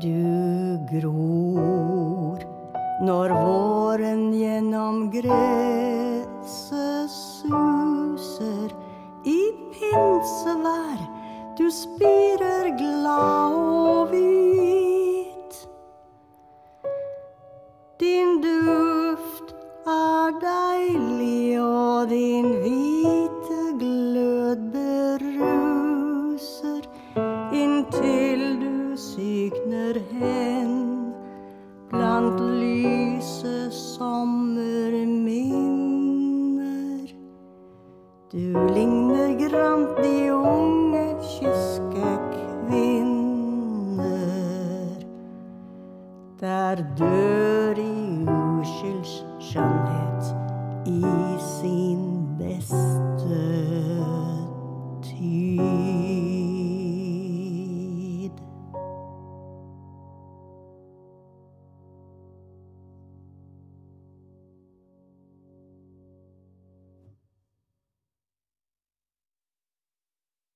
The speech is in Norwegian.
du gror, når våren gjennom gresset suser, i pinsevær du spirer glad og hvit. Din duft deilig, og din hvite glød beruser, inntil du sykner hen blant lyse sommerminner. Du ligner grant de unge kyske kvinner, der dør i uskylds skjønnhet i sin beste tid.